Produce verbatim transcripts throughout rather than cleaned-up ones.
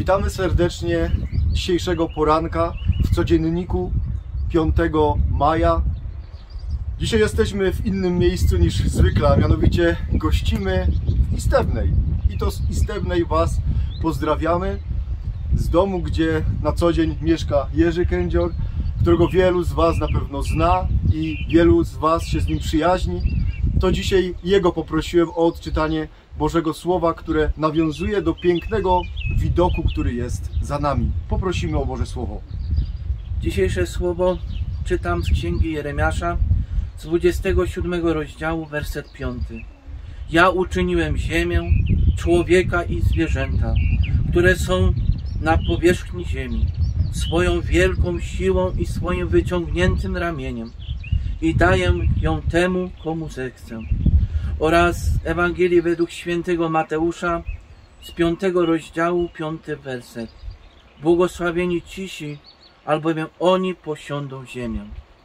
Witamy serdecznie dzisiejszego poranka w codzienniku piątego maja. Dzisiaj jesteśmy w innym miejscu niż zwykle, a mianowicie gościmy w Istebnej. I to z Istebnej Was pozdrawiamy, z domu, gdzie na co dzień mieszka Jerzy Kędzior, którego wielu z Was na pewno zna i wielu z Was się z nim przyjaźni. To dzisiaj jego poprosiłem o odczytanie Bożego Słowa, które nawiązuje do pięknego widoku, który jest za nami. Poprosimy o Boże Słowo. Dzisiejsze słowo czytam z Księgi Jeremiasza z dwudziestego siódmego rozdziału, werset piąty. Ja uczyniłem ziemię, człowieka i zwierzęta, które są na powierzchni ziemi, swoją wielką siłą i swoim wyciągniętym ramieniem i daję ją temu, komu zechcę. Oraz z Ewangelii według świętego Mateusza z piątego rozdziału, piąty werset. Błogosławieni cisi, albowiem oni posiądą ziemię.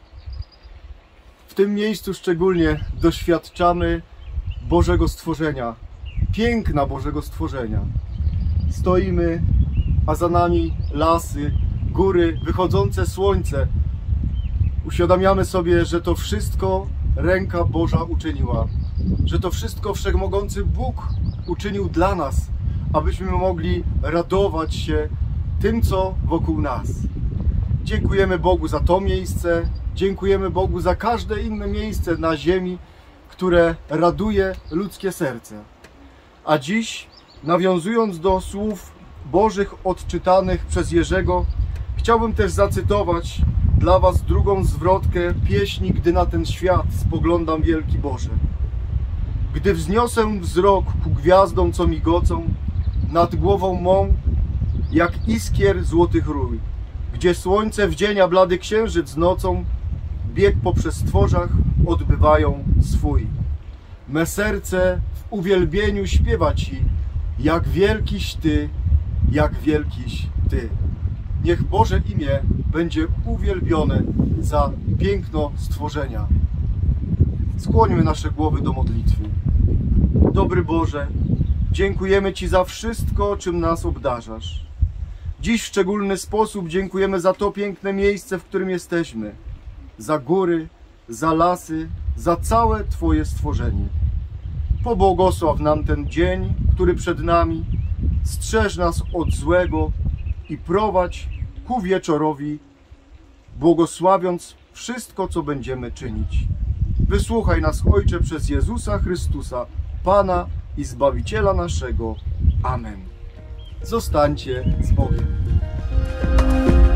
W tym miejscu szczególnie doświadczamy Bożego stworzenia, piękna Bożego stworzenia. Stoimy, a za nami lasy, góry, wychodzące słońce. Uświadamiamy sobie, że to wszystko ręka Boża uczyniła, że to wszystko Wszechmogący Bóg uczynił dla nas, abyśmy mogli radować się tym, co wokół nas. Dziękujemy Bogu za to miejsce, dziękujemy Bogu za każde inne miejsce na ziemi, które raduje ludzkie serce. A dziś, nawiązując do słów Bożych odczytanych przez Jerzego, chciałbym też zacytować dla Was drugą zwrotkę pieśni Gdy na ten świat spoglądam, wielki Boże. Gdy wzniosę wzrok ku gwiazdom, co migocą nad głową mą, jak iskier złotych rój, gdzie słońce w dzień, a blady księżyc nocą, bieg poprzez stworzach odbywają swój. Me serce w uwielbieniu śpiewa Ci, jak wielkiś Ty, jak wielkiś Ty. Niech Boże imię będzie uwielbione za piękno stworzenia. Skłońmy nasze głowy do modlitwy. Dobry Boże, dziękujemy Ci za wszystko, czym nas obdarzasz. Dziś w szczególny sposób dziękujemy za to piękne miejsce, w którym jesteśmy. Za góry, za lasy, za całe Twoje stworzenie. Pobłogosław nam ten dzień, który przed nami, strzeż nas od złego i prowadź ku wieczorowi, błogosławiąc wszystko, co będziemy czynić. Wysłuchaj nas, Ojcze, przez Jezusa Chrystusa, Pana i Zbawiciela naszego. Amen. Zostańcie z Bogiem.